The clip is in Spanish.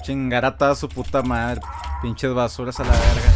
Chingar a toda su puta madre. Pinches basuras a la verga.